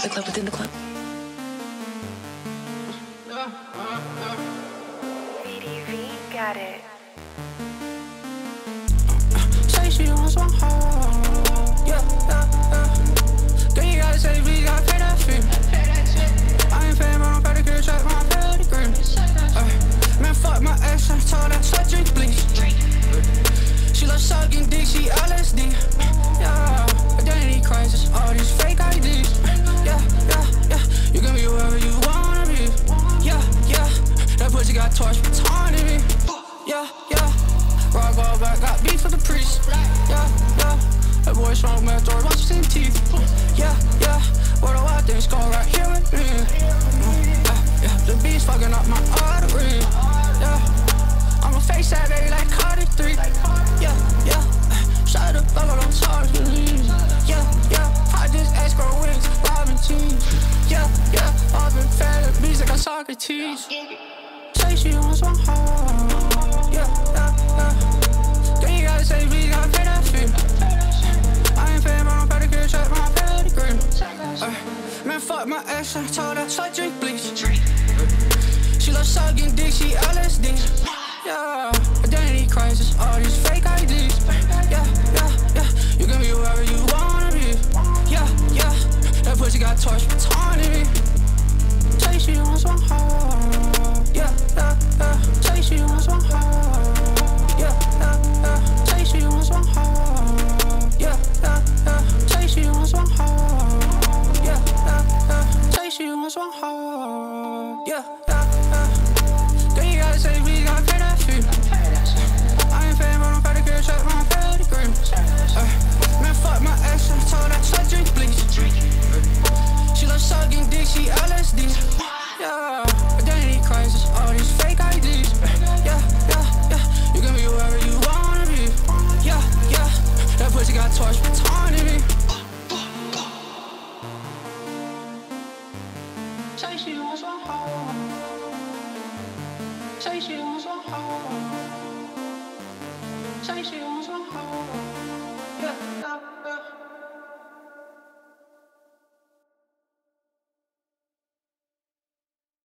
The club within the club. BDV got it. Say she wants one hoe. Yeah. Then you gotta say we gotta pay that fee. I ain't paying, but I'm pedicure, check my pedigree. Man, fuck my ex, I told that slut drink bleach. She loves sucking dick, she LSD. Yeah, identity crisis, all these fake IDs. Yeah. You can be whoever you wanna be. Yeah. That pussy got torch taunting me. Yeah. Rock all back, got beef with the priest. Yeah. That boy strong, man, George Washington teeth. Yeah. What do I think? Go right here with me. The beast fucking up my artery. Yeah. I'ma face that baby like Cardi 3. Yeah. Shut up, I don't talk to me. Yeah. I just escrow wings, robbing teams. Yeah. I've been fed at beats like a Socrates. Say she wants one hoe. Yeah. Then you gotta say we gotta pay that fee. I ain't paying, but I'm pedicure, check my pedigree. Man, fuck my ex, I told her slut drink bleach. She loves sucking dick, she LSD. Yeah, identity crisis, all these fake IDs. Yeah. You can be whoever you wanna be. Yeah. That pussy got torch taunting me. Say she wants one hoe. Yeah. Say she wants one hoe. Yeah. Say she wants one hoe. Yeah. Say she wants one hoe. Yeah. Say she wants one hoe. Yeah. Then you gotta say we gotta pay that fee. I ain't paying, but I'm pedicure, check my pedigree. Man, fuck my ex, I told that slut drink bleach. She loves sucking dick, she LSD. Yeah, identity crisis, all these fake IDs. Yeah. You can be whoever you wanna be. Yeah. That pussy got torch taunting me. Say she wants one hoe. Say she wants one hoe. Say she wants one hoe. Yeah.